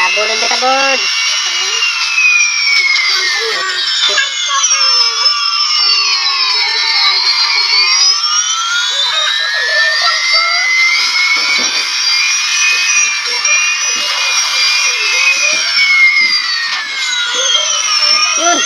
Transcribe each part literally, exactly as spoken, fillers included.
Habulin kita, bird. Yun.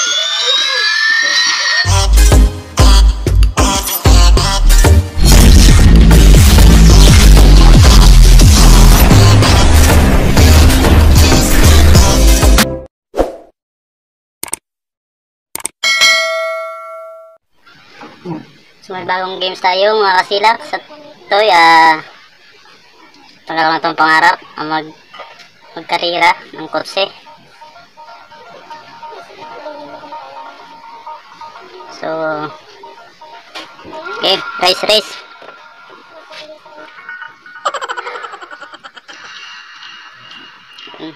So may bagong games tayo mga kasilak. Sa toy, ah tagal na itong pangarap, ah, mag magkarira ng kotse. So okay, race race. hmm.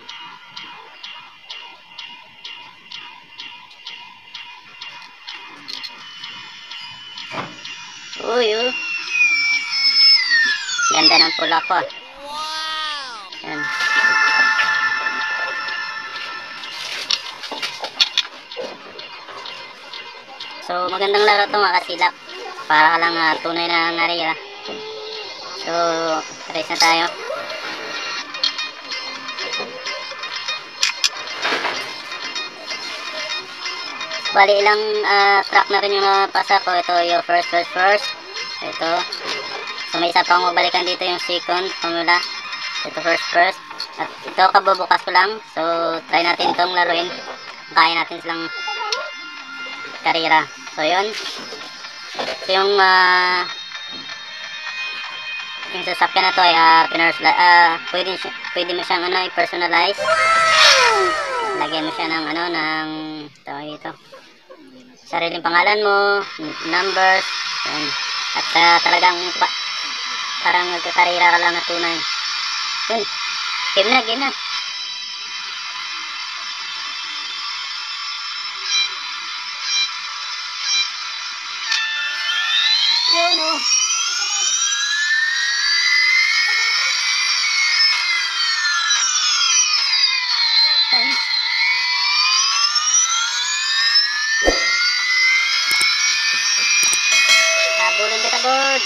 Uy, uy. Ganda ng pula ko. Yan. So magandang laro to mga kasilak. Para ka lang uh, tunay na narira. So race na tayo. Bali ilang uh, track na rin yung napasa ko. Ito yung first first first. Ito. So may isa pang mabalikan dito yung second formula. Ito first first. At ito kabubukas ko lang. So try natin itong laruin. Kaya natin silang karira. So yun. So yung uh, yung sasakyan na to ay uh, uh, pwede, pwede mo siyang ano, i-personalize. Lagyan mo siya ng ano, ng tawag ito, sariling pangalan mo, numbers, yan. At uh, talagang pa, parang magkakarira ka lang na tunay. Yun, game na, game na. Yun o. Habulin kita, bird.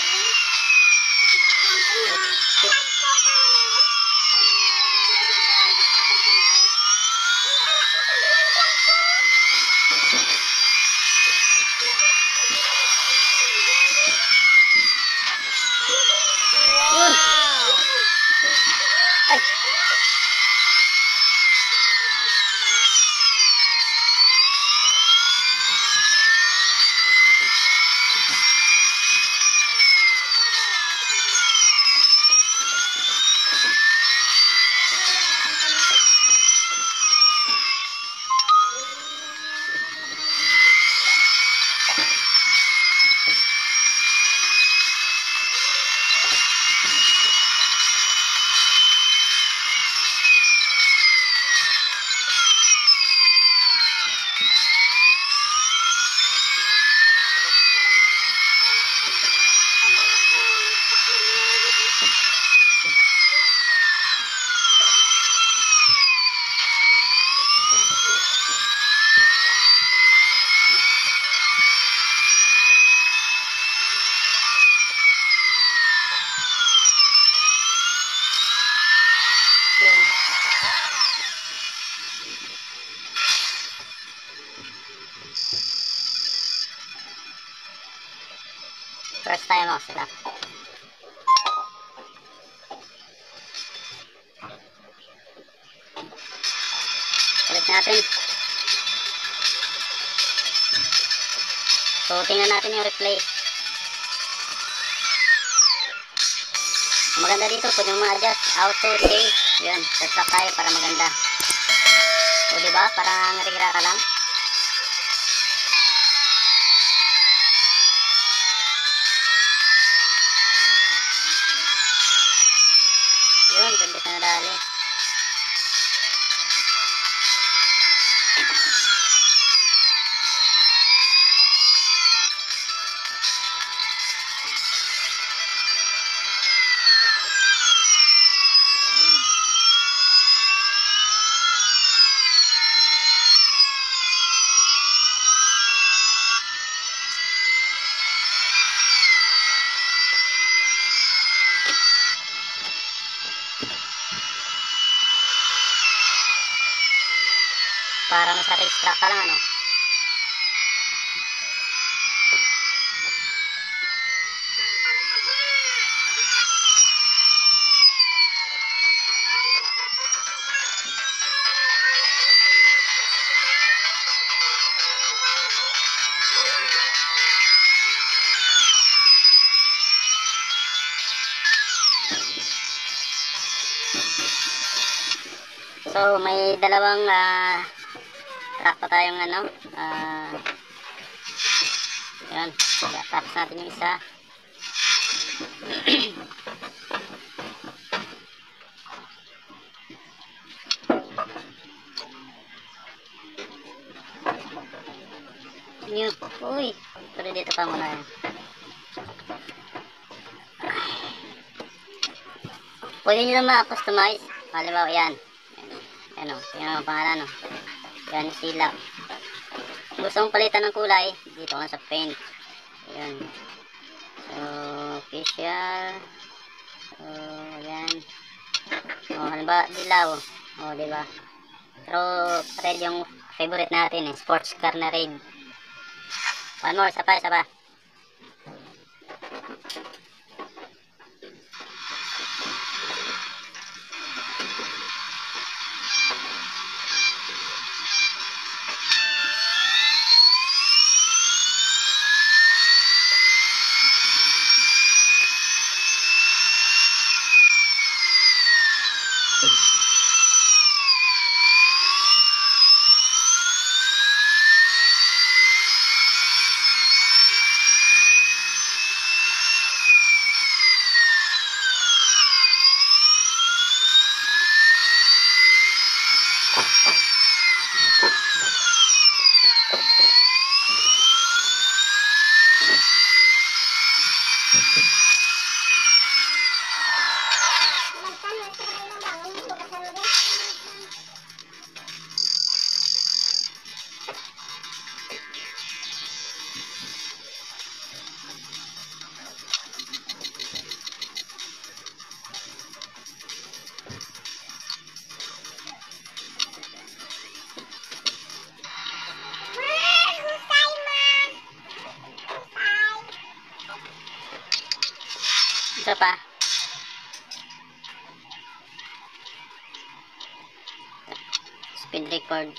Yun. Ay. First time ako sila. Ulit natin. So tingnan natin yung replay. Maganda dito, pwede mo ma-adjust auto change. Yun, set-up tayo para maganda. So diba, parang narira ka lang. Yun, ganda sa nadali. Parang sa racetrack ka lang, ano. So, may dalawang uh, track pa tayong ano. Uh, yan. Tapos natin yung isa. Yun. Uy. Pero dito pa muna yan. Pwede nyo na ma-customize. Halimbawa yan. Ano, yan ang pangalan, no? Yan, sila. Gusto mong palitan ng kulay, dito ka sa paint. Yan. So, official. So, yan. O, halimbawa, dilaw. O, diba? Pero, red yung favorite natin, eh. Sports car na red. One more, isa pa, isa pa. Isa pa. Speed record.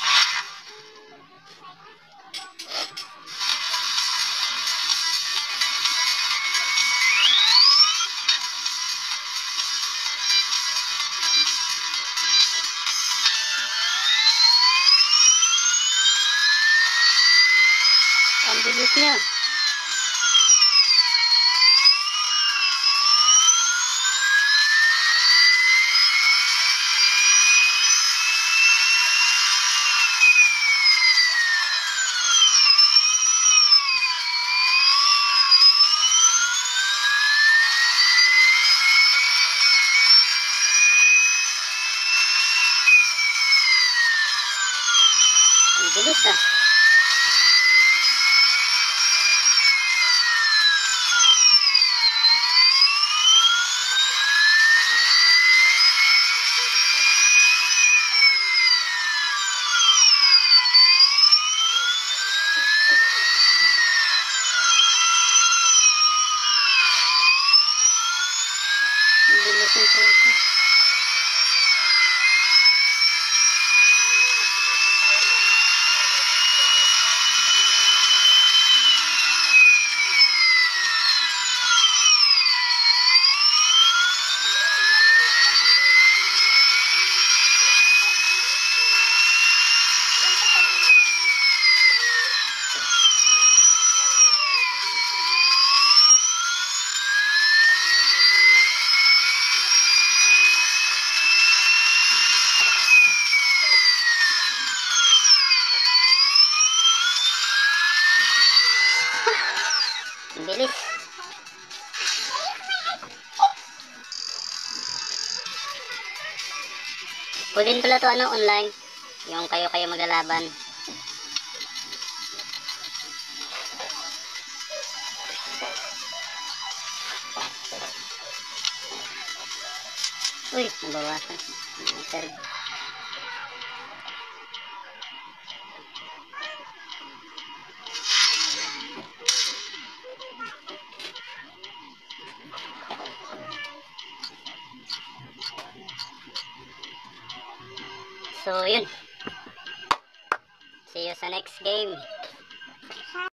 Ang bilis niya. Ang bilis ah. Ang bilis ng truck. Ang bilis. Pwede pala to ano, online. Yung kayo-kayo maglalaban. Uy, nabawasan. Serve. So, yun. See you sa next game.